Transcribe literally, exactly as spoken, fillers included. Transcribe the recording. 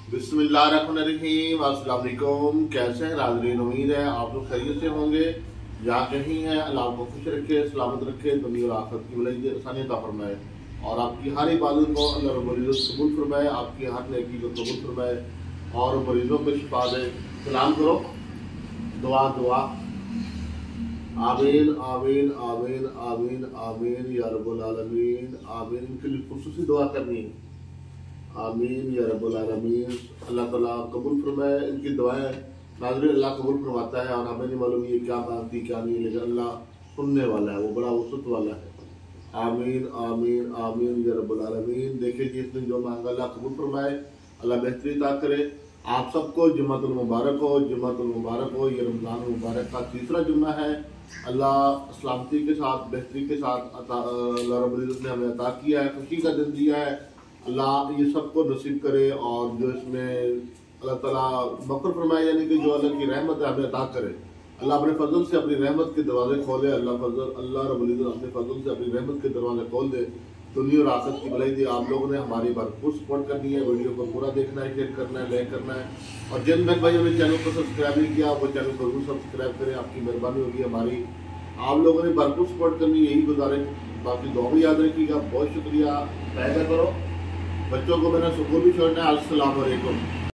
बिस्मिल्लाहिर्रहमानिर्रहीम। अस्सलाम वालेकुम। कैसे हैं नाज़रीन? उम्मीद है आप लोग खैरियत से होंगे। जहाँ कहीं हैं अल्लाह आपको खुश रखे, सलामत रखे, दुनिया और आखिरत की भलाई आसानी अता फरमाए और आपकी हर इबादत को अल्लाह रब्बुल इज़्ज़त कबूल फरमाए, आपकी हर नेकी को कबूल फरमाए और मरीजों को शिफा दे। सलाम करो, दुआ दुआ। आमीन आमीन आमीन आमीन आमीन या रब्बुल आलमीन। आमीन। इनके लिए खुसूसी दुआ करनी है। आमीन या रब्बुल आलमीन। अल्लाह ताला कबूल फरमाए इनकी दुआएं। नाज़रीन, अल्लाह कबूल फरमाता है और हमें नहीं मालूम ये क्या मांगती क्या नहीं, लेकिन अल्लाह सुनने वाला है, वो बड़ा वसत वाला है। आमीन आमीन आमीन या रब्बुल आलमीन। देखिए जी, इसने जो मांगा अल्लाह कबूल फरमाए, अल्लाह बेहतरी अता करे। आप सबको जुम्मतुल मुबारक हो, जुम्मतुल मुबारक हो। ये रमज़ान मुबारक का तीसरा जुम्मा है। अल्लाह सलामती के साथ, बेहतरी के साथ अल्लाह रब्बुल इज़्ज़त ने हमें अता किया है, खुशी का दिन दिया है। अल्लाह ये सबको नसीब करे और जो इसमें अल्लाह ताला मग़फ़िरत फरमाए, यानी कि जो अल्लाह की रहमत है हमें अता करे। अल्लाह अपने फजल से अपनी रहमत के दरवाजे खोले। अल्लाह फजल अल्लाह रब्बुल इज़्ज़त अपने फजल से अपनी रहमत के दरवाजे खोल दे, दुनिया और आखिरत की भलाई दे। आप लोगों ने हमारी भरपूर सपोर्ट करनी है, वीडियो को पूरा देखना है, शेयर करना है, लाइक करना है और जिन बहन भाइयों ने चैनल को सब्सक्राइब नहीं किया वो चैनल को जरूर सब्सक्राइब करें, आपकी मेहरबानी होगी हमारी। आप लोगों ने भरपूर सपोर्ट करनी, यही गुजारिश। बाकी दुआ भी याद रखिएगा। बहुत शुक्रिया। पैदा करो, बच्चों को मैंने स्कूल भी छोड़ना है। अस्सलाम वालेकुम।